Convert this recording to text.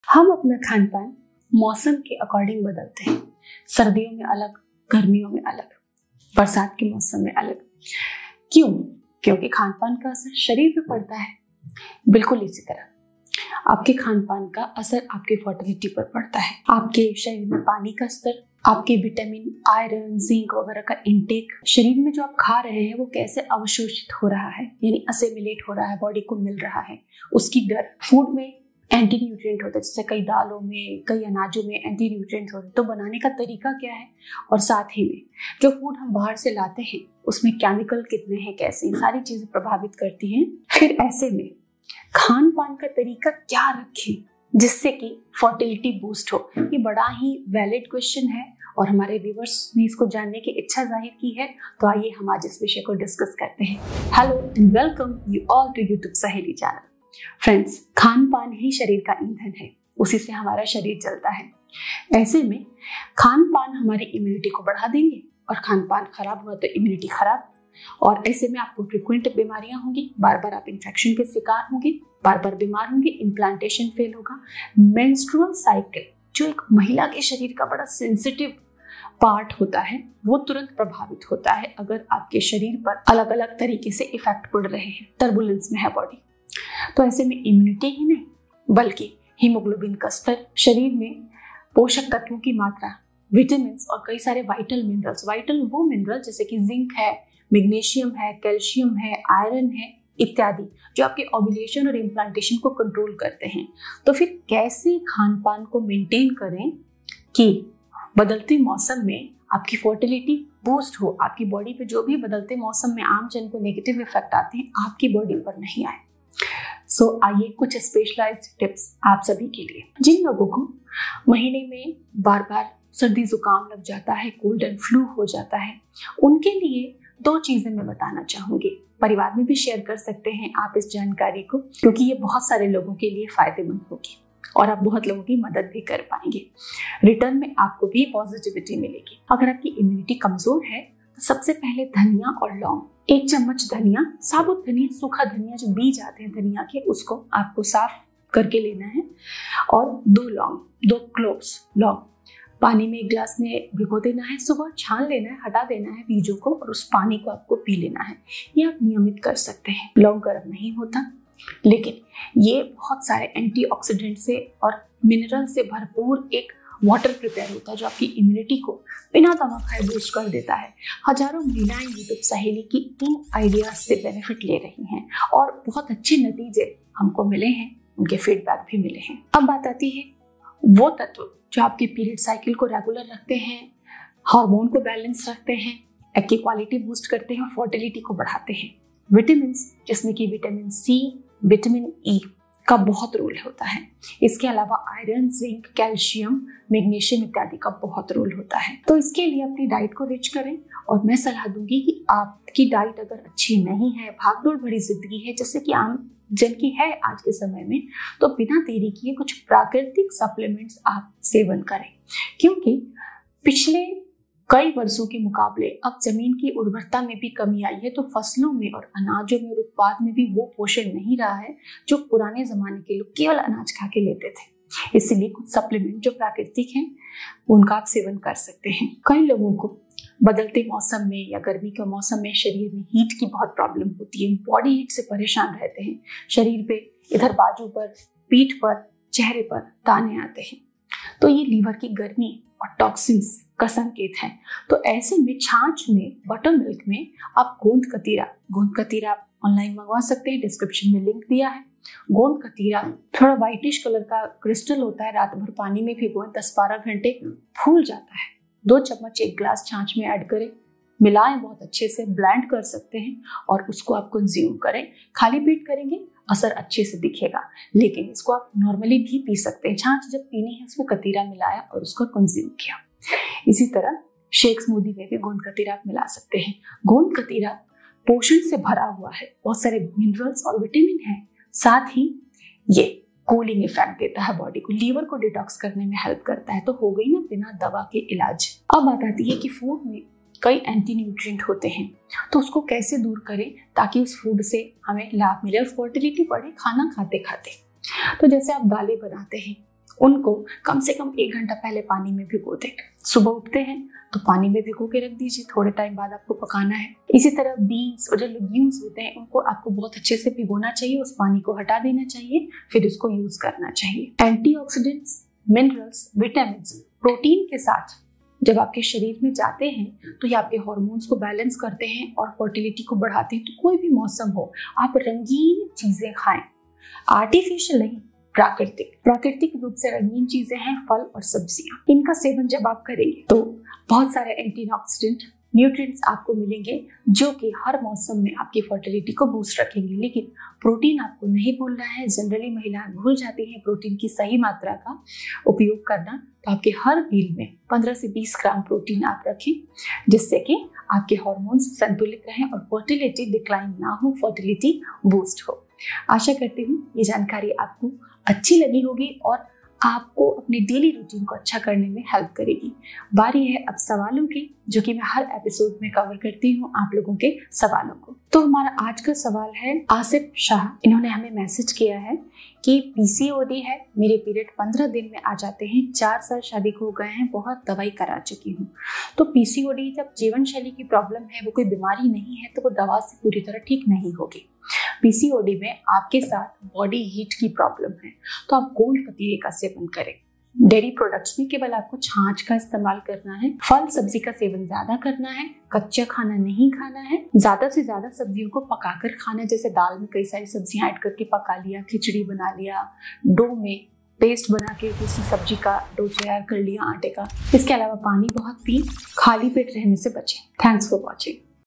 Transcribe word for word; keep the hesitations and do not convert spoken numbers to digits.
हम अपना खान पान मौसम के अकॉर्डिंग बदलते हैं। सर्दियों में अलग, गर्मियों में अलग, बरसात के मौसम में अलग। क्यों? क्योंकि खान पान का असर शरीर पे पड़ता है। बिल्कुल इसी तरह आपके खान पान का असर आपके फर्टिलिटी पर पड़ता है। आपके शरीर में पानी का स्तर, आपके विटामिन, आयरन, जिंक वगैरह का इंटेक, शरीर में जो आप खा रहे हैं वो कैसे अवशोषित हो रहा है, यानी असेमिलेट हो रहा है, बॉडी को मिल रहा है, उसकी दर। फूड में एंटी न्यूट्रिएंट होते हैं, जैसे कई दालों में, कई अनाजों में एंटी न्यूट्रिएंट होते हैं, तो बनाने का तरीका क्या है, और साथ ही में जो फूड हम बाहर से लाते हैं उसमें केमिकल कितने हैं, कैसे, ये सारी चीजें प्रभावित करती हैं। फिर ऐसे में खान पान का तरीका क्या रखें जिससे कि फर्टिलिटी बूस्ट हो, ये बड़ा ही वैलिड क्वेश्चन है और हमारे व्यूअर्स ने इसको जानने की इच्छा जाहिर की है। तो आइए हम आज इस विषय को डिस्कस करते हैं। Hello and welcome you all to YouTube Saheli channel. Friends, खान पान ही शरीर का ईंधन है, उसी से हमारा शरीर चलता है। ऐसे में खान पान हमारी इम्यूनिटी को बढ़ा देंगे और खान पान खराब हुआ तो इम्यूनिटी खराब, और ऐसे में आपको फ्रिक्वेंट बीमारियां होंगी, बार बार आप इन्फेक्शन के शिकार होंगे, बार बार बीमार होंगे, इम्प्लांटेशन फेल होगा। मेंस्ट्रुअल साइकिल जो एक महिला के शरीर का बड़ा सेंसिटिव पार्ट होता है वो तुरंत प्रभावित होता है अगर आपके शरीर पर अलग अलग तरीके से इफेक्ट पड़ रहे हैं, टर्बुलेंस में है बॉडी। तो ऐसे में इम्यूनिटी ही नहीं बल्कि हीमोग्लोबिन का स्तर, शरीर में पोषक तत्वों की मात्रा, विटामिन और कई सारे वाइटल मिनरल्स, वाइटल वो मिनरल जैसे कि जिंक है, मैग्नीशियम है, कैल्शियम है, आयरन है इत्यादि, जो आपके ओव्यूलेशन और इम्प्लांटेशन को कंट्रोल करते हैं। तो फिर कैसे खान पान को मेंटेन करें कि बदलते मौसम में आपकी फर्टिलिटी बूस्ट हो, आपकी बॉडी पे जो भी बदलते मौसम में आम जन को नेगेटिव इफेक्ट आते हैं आपकी बॉडी पर नहीं आए। सो so, आइए कुछ स्पेशलाइज्ड टिप्स आप सभी के लिए। जिन लोगों को महीने में बार बार सर्दी जुकाम लग जाता है, कोल्ड एंड फ्लू हो जाता है, उनके लिए दो चीजें मैं बताना चाहूंगी। परिवार में भी शेयर कर सकते हैं आप इस जानकारी को, क्योंकि ये बहुत सारे लोगों के लिए फायदेमंद होगी और आप बहुत लोगों की मदद भी कर पाएंगे। रिटर्न में आपको भी पॉजिटिविटी मिलेगी। अगर आपकी इम्यूनिटी कमजोर है तो सबसे पहले धनिया और लौंग, एक चम्मच धनिया, साबुत धनिया, सूखा धनिया, जो बीज आते हैं धनिया के, उसको आपको साफ करके लेना है, और दो लौंग, दो क्लोव्स लौंग पानी में एक गिलास में भिगो देना है, सुबह छान लेना है, हटा देना है बीजों को, और उस पानी को आपको पी लेना है। ये आप नियमित कर सकते हैं। लौंग गर्म नहीं होता, लेकिन ये बहुत सारे एंटीऑक्सीडेंट से और मिनरल से भरपूर एक वाटर प्रिपेयर होता है जो आपकी इम्यूनिटी को बिना दवा खाए बूस्ट कर देता है। हजारों महिलाएं यूट्यूब सहेली की इन आइडियाज से बेनिफिट ले रही हैं और बहुत अच्छे नतीजे हमको मिले हैं, उनके फीडबैक भी मिले हैं। अब बात आती है वो तत्व जो आपके पीरियड साइकिल को रेगुलर रखते हैं, हार्मोन को बैलेंस रखते हैं, एग की क्वालिटी बूस्ट करते हैं और फर्टिलिटी को बढ़ाते हैं। विटामिन, जिसमें कि विटामिन सी, विटामिन ई का बहुत रोल होता है। इसके अलावा आयरन, जिंक, कैल्शियम, मैग्नीशियम इत्यादि का बहुत रोल होता है। तो इसके लिए अपनी डाइट को रिच करें, और मैं सलाह दूंगी कि आपकी डाइट अगर अच्छी नहीं है, भागदौड़ भरी जिंदगी है जैसे कि आम जन की है आज के समय में, तो बिना देरी किए कुछ प्राकृतिक सप्लीमेंट्स आप सेवन करें, क्योंकि पिछले कई वर्षों के मुकाबले अब जमीन की उर्वरता में भी कमी आई है, तो फसलों में और अनाजों में और उत्पाद में भी वो पोषण नहीं रहा है जो पुराने जमाने के लोग केवल अनाज खा के लेते थे। इसलिए कुछ सप्लीमेंट जो प्राकृतिक हैं उनका आप सेवन कर सकते हैं। कई लोगों को बदलते मौसम में या गर्मी के मौसम में शरीर में हीट की बहुत प्रॉब्लम होती है, बॉडी हीट से परेशान रहते हैं, शरीर पे इधर बाजू पर, पीठ पर, चेहरे पर दाने आते हैं, तो ये लीवर की गर्मी और टॉक्सिन्स का संकेत है। तो ऐसे में छाछ में, बटर मिल्क में आप गोंद कतीरा, गोंद कतीरा आप ऑनलाइन मंगवा सकते हैं, डिस्क्रिप्शन में लिंक दिया है। गोंद कतीरा थोड़ा व्हाइटिश कलर का क्रिस्टल होता है, रात भर पानी में भिगोएं, दस बारह घंटे फूल जाता है। दो चम्मच एक गिलास छाछ में ऐड करें, मिलाएं, बहुत अच्छे से ब्लेंड कर सकते हैं और उसको आप कंज्यूम करें। खाली पेट करेंगे असर अच्छे से दिखेगा, लेकिन इसको आप नॉर्मली भी पी सकते हैं। छाछ जब पीनी है उसमें कतीरा मिलाया और उसको कंज्यूम किया। इसी तरह शेक स्मूदी में भी गोंद कतीरा आप मिला सकते हैं। गोंद कतीरा पोषण से भरा हुआ है, बहुत सारे मिनरल्स और विटामिन है, साथ ही ये कूलिंग इफेक्ट देता है बॉडी को, लीवर को डिटॉक्स करने में हेल्प करता है। तो हो गई ना बिना दवा के इलाज। अब बात आती है कि फूड में कई एंटी न्यूट्रिएंट होते हैं, तो उसको कैसे दूर करें ताकि उस फूड से हमें लाभ मिले और फर्टिलिटी बढ़े खाना खाते खाते। तो जैसे आप दालें बनाते हैं उनको कम से कम एक घंटा पहले पानी में भिगो दें। सुबह उठते हैं तो पानी में भिगो के रख दीजिए, थोड़े टाइम बाद आपको पकाना है। इसी तरह बीन्स और जो लेग्यूम्स होते हैं उनको आपको बहुत अच्छे से भिगोना चाहिए, उस पानी को हटा देना चाहिए, फिर उसको यूज करना चाहिए। एंटीऑक्सीडेंट्स, मिनरल्स, विटामिन, प्रोटीन के साथ जब आपके शरीर में जाते हैं तो ये आपके हार्मोन्स को बैलेंस करते हैं और फर्टिलिटी को बढ़ाते हैं। तो कोई भी मौसम हो, आप रंगीन चीजें खाएं, आर्टिफिशियल नहीं, प्राकृतिक प्राकृतिक रूप से रंगीन चीजें हैं फल और सब्जियां। इनका सेवन जब आप करेंगे तो बहुत सारे एंटीऑक्सीडेंट न्यूट्रिएंट्स आपको मिलेंगे जो कि हर मौसम में आपकी फर्टिलिटी को बूस्ट रखेंगे। लेकिन प्रोटीन आपको नहीं भूलना है। जनरली महिलाएं भूल जाती हैं प्रोटीन की सही मात्रा का उपयोग करना। तो आपके हर मील में पंद्रह से बीस ग्राम प्रोटीन आप रखें, जिससे कि आपके हार्मोन्स संतुलित रहें और फर्टिलिटी डिक्लाइन ना हो, फर्टिलिटी बूस्ट हो। आशा करती हूँ ये जानकारी आपको अच्छी लगी होगी और आपको अपनी डेली रूटीन को अच्छा करने में हेल्प करेगी। बारी है अब सवालों की, जो कि मैं हर एपिसोड में कवर करती हूँ आप लोगों के सवालों को। तो हमारा आज का सवाल है आसिफ शाह। इन्होंने हमें मैसेज किया है कि पीसीओडी है, मेरे पीरियड पंद्रह दिन में आ जाते हैं, चार साल शादी को हो गए हैं, बहुत दवाई करा चुकी हूँ। तो पीसीओडी जब जीवन शैली की प्रॉब्लम है, वो कोई बीमारी नहीं है, तो वो दवा से पूरी तरह ठीक नहीं होगी। पीसीओडी में आपके साथ बॉडी हीट की प्रॉब्लम है, तो आप गोंद कतीरे का सेवन करें। डेयरी प्रोडक्ट्स में केवल आपको छाछ का इस्तेमाल करना है, फल सब्जी का सेवन ज्यादा करना है, कच्चा खाना नहीं खाना है, ज्यादा से ज्यादा सब्जियों को पकाकर खाना, जैसे दाल में कई सारी सब्जियां ऐड करके पका लिया, खिचड़ी बना लिया, डो में पेस्ट बना के किसी सब्जी का डो तैयार कर लिया आटे का। इसके अलावा पानी बहुत पी, खाली पेट रहने से बचें। Thanks for watching.